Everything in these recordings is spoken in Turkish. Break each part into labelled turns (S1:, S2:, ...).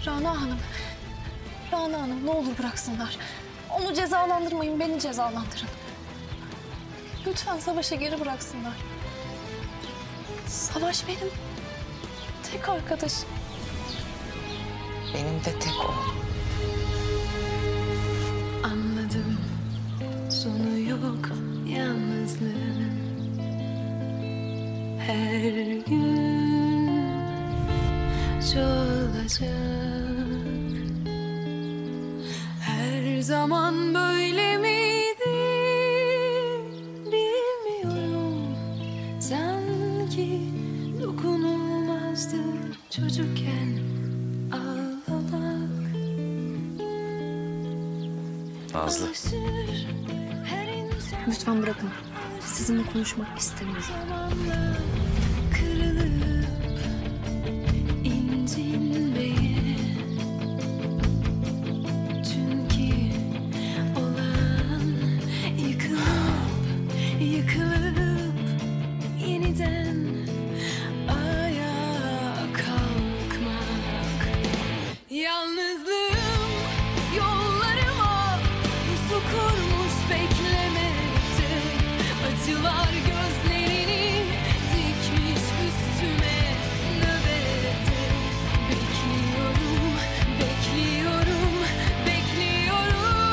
S1: Rana Hanım. Rana Hanım, ne olur bıraksınlar. Onu cezalandırmayın, beni cezalandırın. Lütfen Savaş'ı geri bıraksınlar. Savaş benim tek arkadaşım.
S2: Benim de tek oğlum.
S3: Anladım, sonu yok yalnızlığın. Her gün çoğalacak. Her zaman böyle miydi bilmiyorum. Sanki dokunulmazdı çocukken ağlamak.
S4: Nazlı.
S1: Lütfen bırakın. Sizinle konuşmak istemiyorum.
S3: Zamanla kırılıp incinmeye. Çünkü olan yıkılıp yeniden ayağa kalkmak. Yalnızlığım yollarıma pusu kurmuş beklemekte. Acılar gözlerini dikmiş üstüme nöbette. Bekliyorum, bekliyorum, bekliyorum.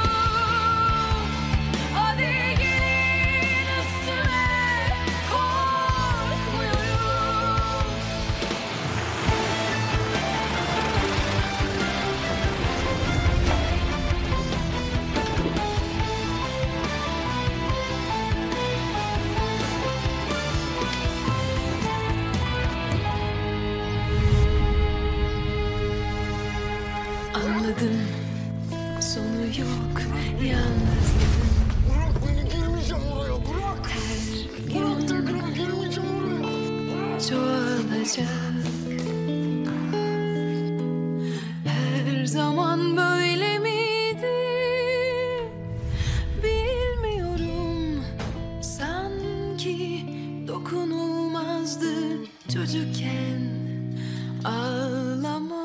S3: Hadi gelin üstüme, korkmuyorum. Anladım, sonu yok yalnızlığın.
S4: Bırak beni, girmeyeceğim oraya, bırak.
S3: Her
S4: Bırak
S3: gün
S4: tekrar girmeyeceğim oraya.
S3: çoğalacak. Her zaman böyle miydi bilmiyorum. Sanki dokunulmazdı çocukken ağlamak.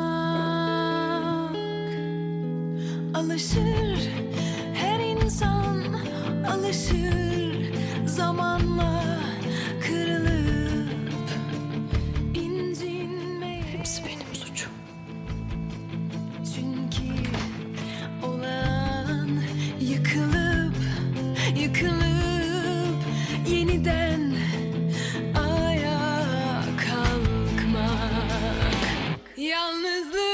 S3: Alışır her insan, alışır zamanla kırılıp incinmeye.
S1: Hepsi benim suçum.
S3: Çünkü olan yıkılıp yeniden ayağa kalkmak. Yalnızlık